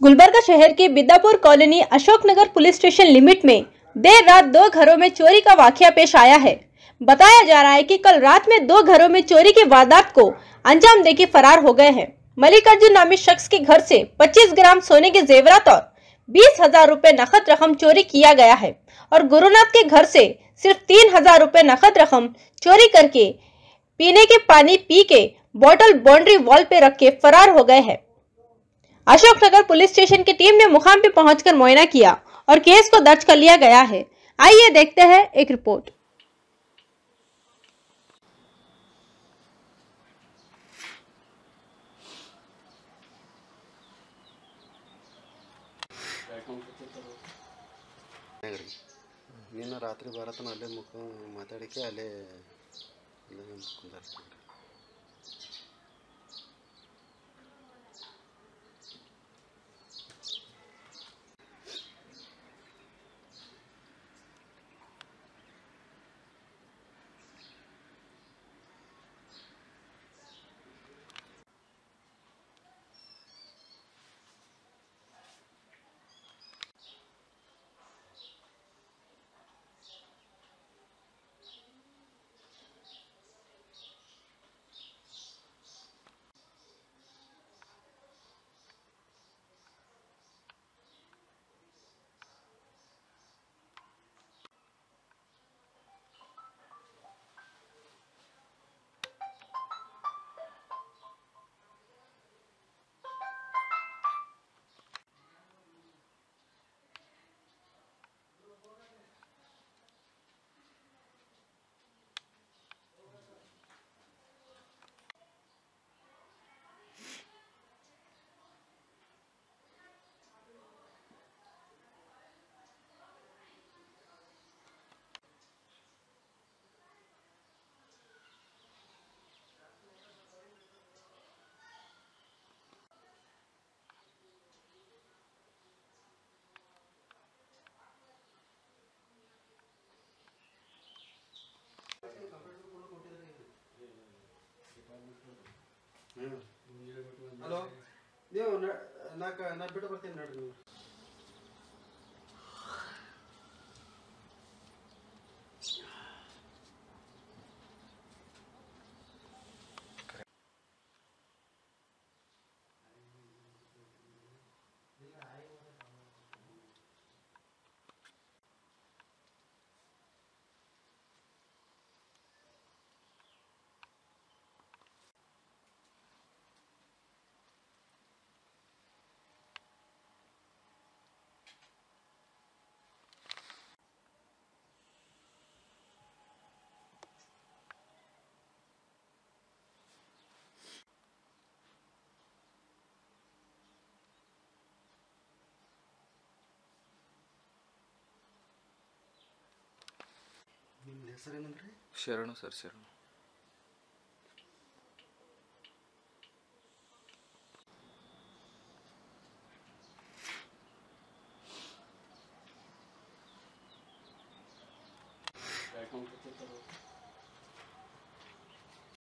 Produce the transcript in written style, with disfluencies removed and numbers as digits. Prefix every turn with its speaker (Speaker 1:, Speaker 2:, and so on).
Speaker 1: गुलबर्गा शहर के Biddapur colony Ashoknagar police station limit में देर रात 2 घरों में चोरी का वाकया पेश आया है। बताया जा रहा है कि कल रात में 2 घरों में चोरी की वारदात को अंजाम देके फरार हो गए हैं। मल्लिकार्जुन नामी शख्स के घर से 25 ग्राम सोने के जेवरात और 20,000 रुपए नकद रकम चोरी किया गया है और गुरुनाथ के घर से सिर्फ 3,000 रुपए नकद रकम चोरी करके पीने के पानी पी के बोतल बाउंड्री वॉल पे रख के फरार हो गए हैं। अशोकनगर पुलिस स्टेशन की टीम ने मुकाम पे पहुंचकर मुआयना किया और केस को दर्ज कर लिया गया है। आइए देखते हैं एक रिपोर्ट।
Speaker 2: ನಿನ್ನ ರಾತ್ರಿ ಬರತನ ಅಲ್ಲೇ ಮಾತಾಡಿಕೆ ಅಲ್ಲೇ ಕುಂದರ್ಸ್ಕೊಂಡ್ರಿ. ಹಲೋ, ನೀವು ನಾ ಬಿಟ್ಟು ಬರ್ತೀನಿ ನೋಡ್ರಿ. ನೀವು ನಿಮ್ಮ ಹೆಸರೇನಂದ್ರಿ?
Speaker 3: ಶರಣು ಸರ್, ಶರಣು.